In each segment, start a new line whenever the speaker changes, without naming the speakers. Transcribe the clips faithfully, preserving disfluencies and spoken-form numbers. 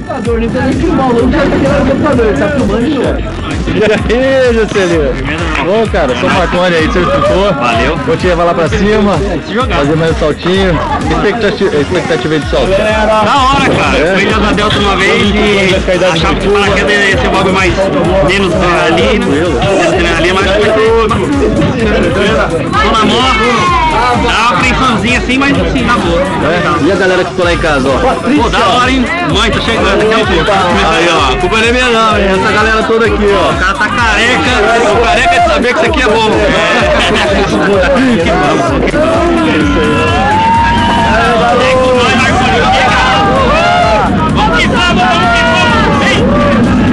computador, nem precisa nem filmar, o louco já tá aqui no computador, tá filmando de novo.
E aí, Juscelino? Bom, cara, sou Marconi aí, seu instrutor.
Valeu.
Vou te levar lá pra cima, fazer mais um saltinho. Expectativa, expectativa aí de salto?
Da hora, cara.
É.
Fui em Asa Delta uma vez e achava que o paraquedas ia ser um bagulho mais menos adrenalina, menos adrenalina, mas foi tô na moto, dá uma apreensãozinha assim, mas assim, na boa.
É? E a galera que ficou lá em casa, ó?
Pô, da hora, hein? Mãe, tô chegando, daqui a pouco.
Aí, ó, a culpa não é minha não, hein? Essa galera toda aqui, ó.
O cara tá careca, o careca é de saber que isso aqui é bom. É. Que bom, que bom. É com nós, Marconi, aqui, cara. Vamos que vamos, vamos que vamos. Vem.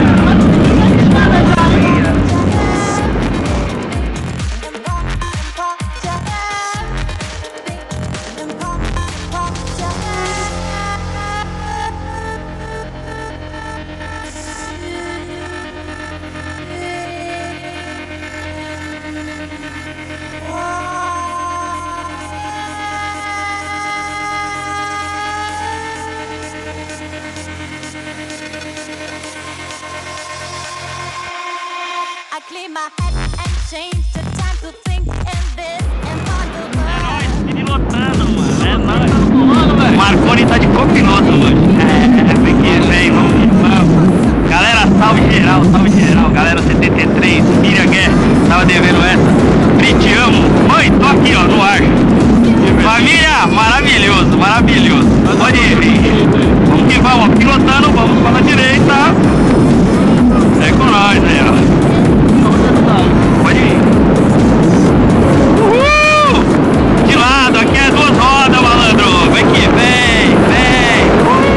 I clean my head and change the time to think in this impossible world.
Pilotando, mano. É nóis. O Marconi tá de copiloto hoje. É, porque, velho, vamos que vamos. Galera, salve geral, salve geral. Galera setenta e três, Miriam Guerra, tava devendo essa. Pri, te amo. Mãe, tô aqui, ó, no ar. Família, maravilhoso, maravilhoso. Pode ir, vem. Vamos que vamos, ó, pilotando, vamos para a direita. É com nós aí, ó. Pode ir. Uhul! De lado, aqui é duas rodas, malandro. Vem aqui, vem, vem.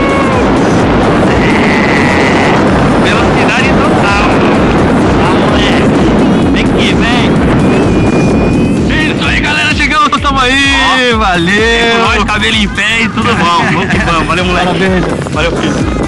Uh! Velocidade total. Ah, moleque. Vem aqui, vem. Isso aí, galera. Chegamos, tamo aí. Ó, valeu. É com nós, cabelo em pé e tudo bom. Vamos que vamos. Valeu, moleque.
Parabéns.
Valeu, filho.